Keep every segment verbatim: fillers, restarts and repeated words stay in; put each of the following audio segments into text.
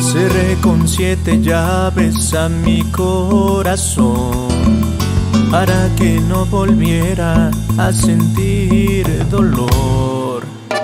Cerré con siete llaves a mi corazón para que no volviera a sentir dolor.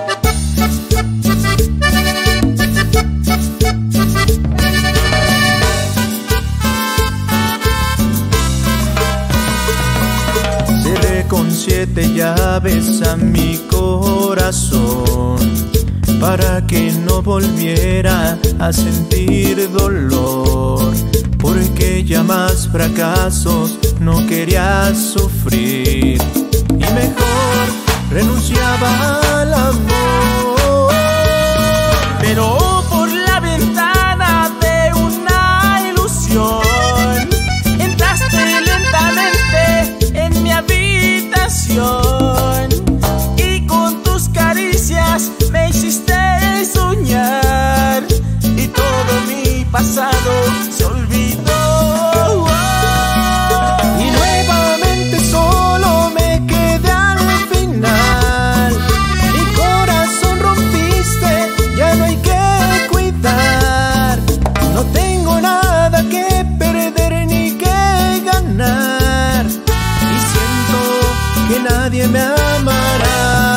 Cerré con siete llaves a mi corazón para que no volviera a sentir dolor, porque ya más fracasos no quería sufrir y mejor renunciaba al amor. Pero por la ventana de una ilusión entraste lentamente en mi habitación y con tus caricias me hiciste soñar y todo mi pasado se olvidó. Y nuevamente solo me quedé al final. Mi corazón rompiste, ya no hay que cuidar. No tengo nada que perder ni que ganar y siento que nadie me amará.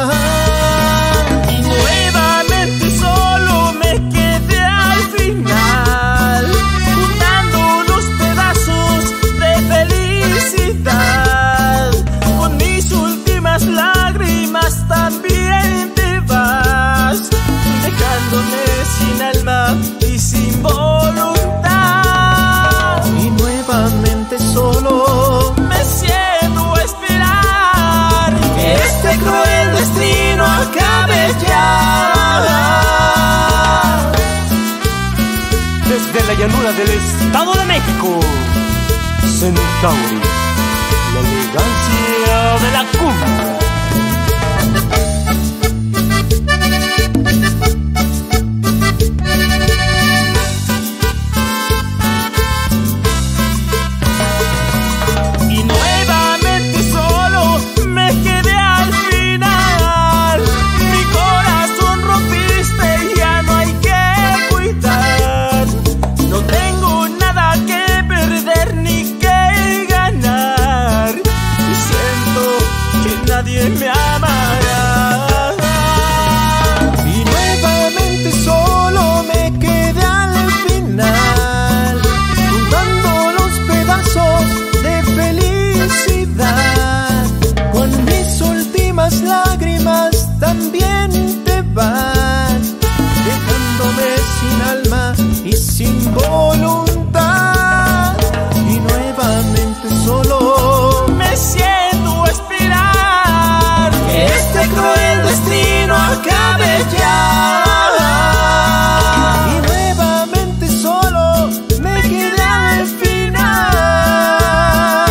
Con mis últimas lágrimas también te vas, dejándome sin alma y sin voluntad. Y nuevamente solo me siento a esperar que este cruel destino acabe ya. Desde la llanura del Estado de México, Centauri, la elegancia de la cumbia. Y nuevamente solo me quedé al final. Mi corazón rompiste y ya no hay que cuidar. No tengo nada que perder ni que ganar y siento que nadie me amará. Y nuevamente solo me quedé al final, juntando los pedazos de felicidad. Con mis últimas lágrimas también te vas, dejándome sin alma y sin voluntad. Y nuevamente solo me siento a esperar que este cruel destino acabe ya. Y nuevamente solo me quedé al final.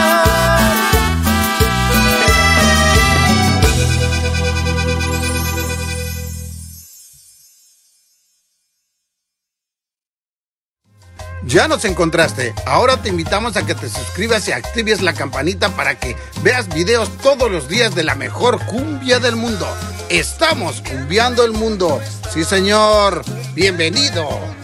Ya nos encontraste. Ahora te invitamos a que te suscribas y actives la campanita para que veas videos todos los días de la mejor cumbia del mundo. Estamos cumbiando el mundo. Sí, señor. Bienvenido.